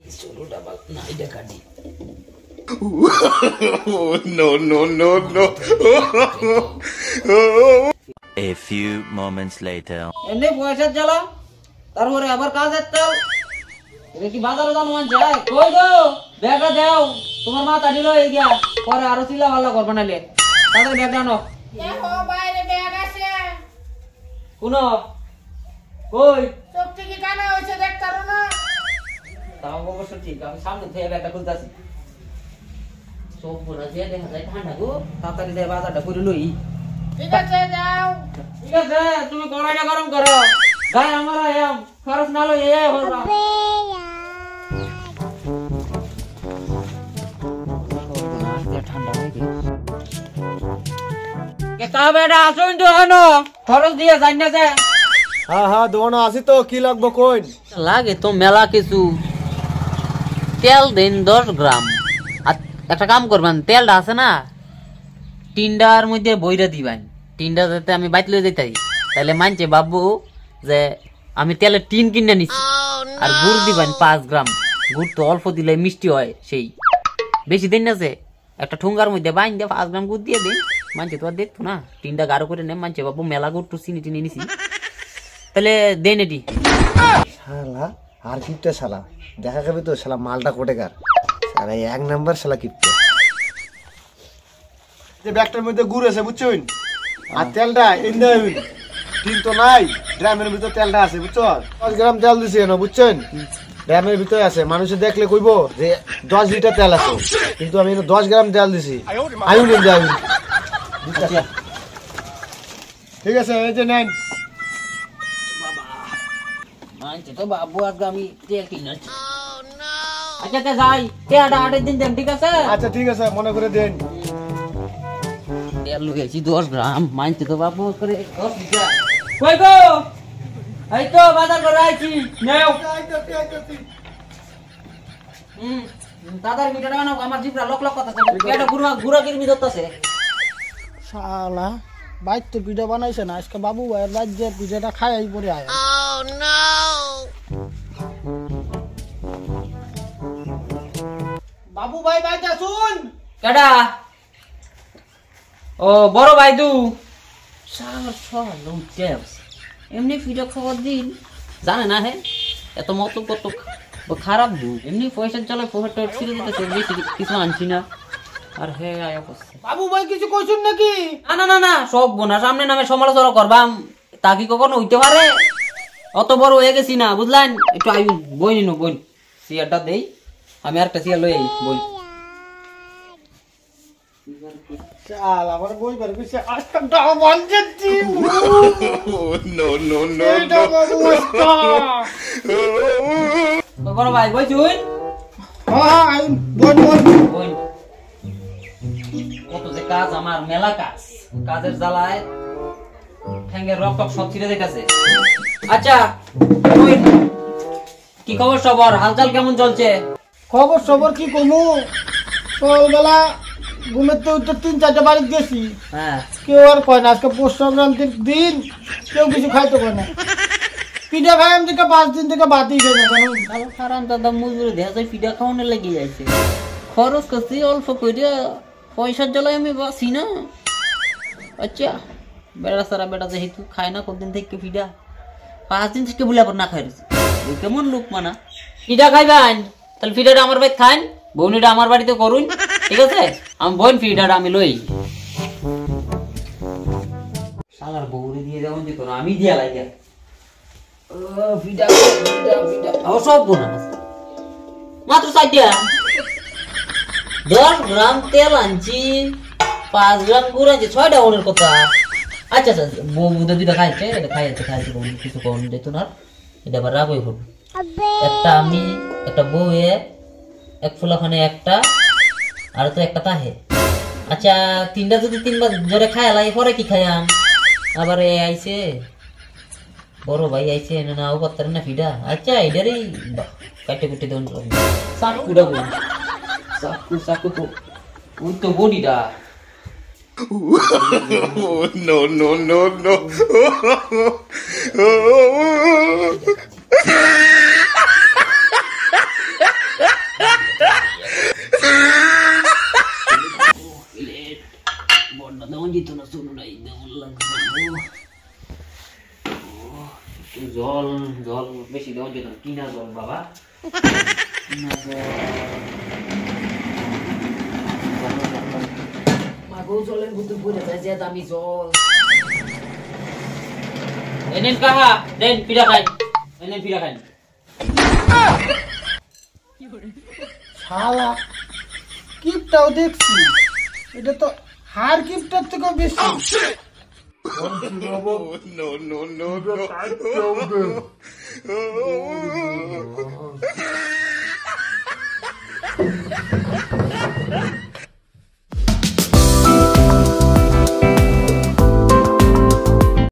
চুলটা না এটা কাটি No, no, no, no. A few moments later. এমনি পয়সার জ্বালা তারপরে আবার কাজের তেল এটা কি বাজারে জানো মান যায় কই গো ব্যাগটা দাও তোমার মাথা ঢিল হয়ে গিয়া পরে আরো চিল্লা ভাল্লা করবে নালে তাদের ব্যাগটা আনো দেখো বাইরে ব্যাগ আছে শুনো কই চোখ থেকে কানা হয়েছে দেখতে পারো না তাও অবশ্য ঠিক আমি সামনে থেকে ব্যাগটা খুলতেছি চোখ পড়া যে দেখা যায় ঠান্ডা গো তাড়াতাড়ি যায় বাজারটা করে লই ঠিক আছে যাও ঠিক আছে তুমি কড়াইটা গরম করো গায়ে আমার এম খরচ না লই এ হরবা ঠান্ডা হয়ে গেছে কে তা বেটা আসুন তো হনো খরচ দিয়ে যাই না যে হ্যাঁ হ্যাঁ দোনো আসি তো কি লাগবো কইন লাগে তো মেলা কিছু তেল দিন 10 গ্রাম আর একটা কাম করবেন তেলটা আছে না টিন্ডার মধ্যে বইরা দিবেন টিন্ডা যাতে আমি বাইত লই যাইতাই তাহলে মানছে বাবু যে আমি তেলের টিন কিনে নিছি আর গুড় দিবেন 5 গ্রাম গুড় তো অল্প দিলে মিষ্টি হয় সেই বেশি দিন না যে একটা ঠুঙ্গার মধ্যে বাইন দিয়ে 5 গ্রাম গুড় দিয়ে দিন মানছে তো আর দেখতো না টিন্ডা গাঢ় করে নে মানছে বাবু মেলা গুড় তো চিনি টিনি নিছি তাহলে দেন এটি শালা আর কিপটে শালা দেখা যাবে তো শালা মালটা কোটেকার শালা এক নাম্বার শালা কিপটে যে ব্যাগটার মধ্যে গুড় আছে বুঝছেন আর তেলটা ইন্দা হইল তিন তো নাই ড্রামের ভিতর তেলটা আছে বুঝছো 10 গ্রাম তেল দিছি না বুঝছেন ড্রামের ভিতরে আছে মানুষে দেখলে কইবো যে 10 লিটার তেল আছে কিন্তু আমি 10 গ্রাম তেল দিছি আইউ নিন যাই ঠিক আছে এই যে নেন মানছে তো বাবু আজকে আমি তেল কিনেছি আচ্ছা তে যাই তেলটা 8 দিন দেন ঠিক আছে আচ্ছা ঠিক আছে মনে করে দেন তেল লুকেছি 10 গ্রাম মানছে তো বাবু করে 10 লিটার কই গো এই তো বাজার করে আইছি নেও দাদার মিটার বানাও আমার জিবরা লক লক কথা এটা গুড়া গুড়া কিরমি ধরতেছে শালা বাইতে পিঠা বানাইছে না আজকে বাবু ভাইয়ের রাজ্যে পিঠাটা খাই পরে আয় বাবু ভাই বাইতে শুন কেডা ও বড় ভাই দু সার সর লুটে এমনি ভিডিও খবর দিন জানে না হে এত মত কত খারাপ দু এমনি পয়সা চলে পকেটে ছিঁড়ে দিতেছে বেশি কিছু আনছি না আর হে আয়া করছে বাবু ভাই কিছু কইছুন নাকি না না না না সব বোনা সামনে নামে সমালোচনা করবাম তা কি কখনো হইতে পারে অত বড় হয়ে গেছি না বুঝলেন একটু আইন বই নিন বই চেয়ারটা দেই আমি আরেকটা চেয়ার লই আই বই চাল আবার বই বার কইছে আজকে দাও বলছি No, no, no, এটা no. অবস্থা বড় ভাই বই তুই হ্যাঁ আইন বই বই কত যে কাজ আমার মেলা কাজ কাজের জ্বালায় ঠ্যাঙ্গের রক্ত সব ছিঁড়ে যাইতেছে আচ্ছা বই কি খবর সবার হালচাল কেমন চলছে খবর সবর কি কমু সকালবেলা ঘুমের তো 3-4টা বাড়ি গেছি হ্যাঁ কেউ আর কয় না আজকে পৌষ সংক্রান্তির দিন কেউ কিছু খাইতে কয় না পিঠা খাই আমি থেকে 5 দিন থেকে বাদই খাই না কেন ভালো খারাপ দাদা মজুরি দেখা যায় পিঠা খাওয়ানো লেগে যাইছে খরচ করছি অল্প করে পয়সার জ্বালায় আমি বাঁচি না আচ্ছা বেড়া সারা বেড়া যেহেতু খায় না কতদিন থেকে পিঠা 5 দিন থেকে বলে আবার না খাই রয়েছে কেমন লোক মানা পিঠা খাইবেন তাহলে পিঠাটা আমার বাড়িতে খান বউনিটা আমার বাড়িতে করুন ঠিক আছে আমি বোন পিঠাটা আমি লই সালার বউরে দিয়ে যেমন দিত না আমি দিয়া লাগে পিঠা পিঠা পিঠা সব বোনা মাত্র 10 গ্রাম তেল আনছি 5 গ্রাম গুড় আনছি 6টা ওনের কথা আচ্ছা আচ্ছা বউ বুধ দুইটা খাইছে এটা খাইছে কিছু কম দিত না এটা আবার রাগ হয়ে পড়বে একটা আমি একটা বউ এক ফুলাখানে একটা আর তো একটা তাহে আচ্ছা তিনটা যদি 3বার জোরে খায় লাগে পরে কি খায়াম আবার আইছে বড় ভাই আইছে না ও করতে না ফিডা আচ্ছা এটারই কাটে কুটে দেন সাকুটা বল সাকু তো ওই তো বডিটা No, no, no, no. দেখুন কিনা জল বাবা মাগো জলের ভিতর পড়ে যায় যে দামি জল এনেন কাহা দেন পিঠা খাই এনেন পিঠা খাই শালা কিপটাও দেখছি এটা তো হার কিপটার থেকেও বেশি No, no, no, no.